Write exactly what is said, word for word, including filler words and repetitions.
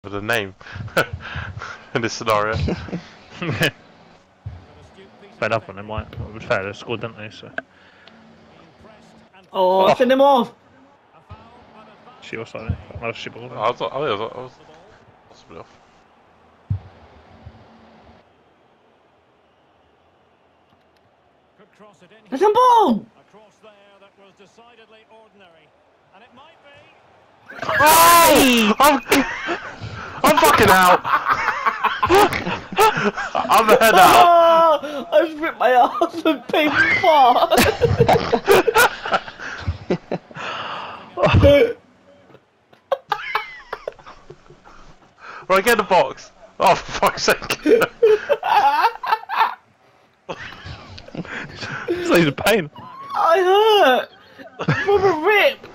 with a name in this scenario. Fair enough on them, right? It was fair, they scored, didn't they? So. Oh, oh. Send him off! She was like, no, she ball. I was, I was, I was possibly off. There's a ball! Across there, that was decidedly ordinary, and it might be. Oh! I'm, I'm fucking out. I'm the head out. Oh, I just ripped my arse and paid apart. Right, get in the box. Oh, for fuck's sake. It's like a pain. I hurt. Proper rip.